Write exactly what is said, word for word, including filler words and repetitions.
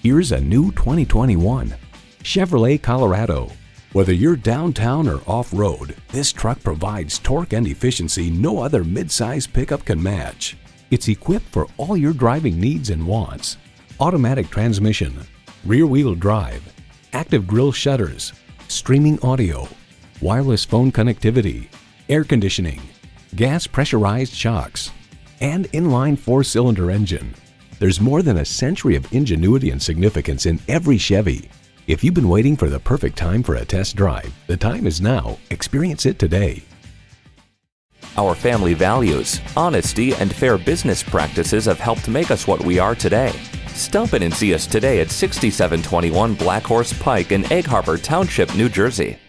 Here's a new twenty twenty-one Chevrolet Colorado. Whether you're downtown or off-road, this truck provides torque and efficiency no other midsize pickup can match. It's equipped for all your driving needs and wants. Automatic transmission, rear-wheel drive, active grille shutters, streaming audio, wireless phone connectivity, air conditioning, gas pressurized shocks, and inline four-cylinder engine. There's more than a century of ingenuity and significance in every Chevy. If you've been waiting for the perfect time for a test drive, the time is now. Experience it today. Our family values, honesty, and fair business practices have helped make us what we are today. Stop in and see us today at sixty-seven twenty-one Black Horse Pike in Egg Harbor Township, New Jersey.